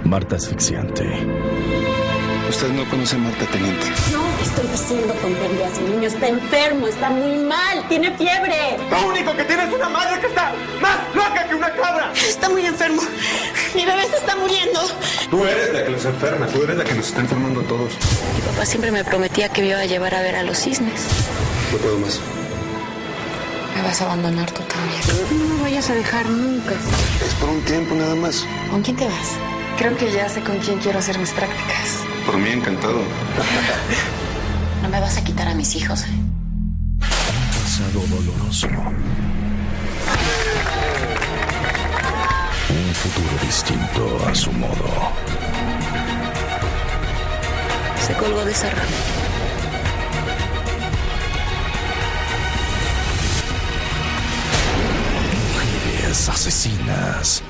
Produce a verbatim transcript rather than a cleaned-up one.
Marta asfixiante. Usted no conoce a Marta, teniente. No, estoy diciendo tonterías. El niño está enfermo, está muy mal, tiene fiebre. Lo único que tiene es una madre que está más loca que una cabra. Está muy enfermo. Mi bebé se está muriendo. Tú eres la que nos enferma, tú eres la que nos está enfermando a todos. Mi papá siempre me prometía que me iba a llevar a ver a los cisnes. No puedo más. Me vas a abandonar tú también. No me vayas a dejar nunca. Es por un tiempo nada más. ¿Con quién te vas? Creo que ya sé con quién quiero hacer mis prácticas. Por mí, encantado. No me vas a quitar a mis hijos. Un pasado doloroso. Un futuro distinto a su modo. Se colgó de esa rama. Mujeres asesinas.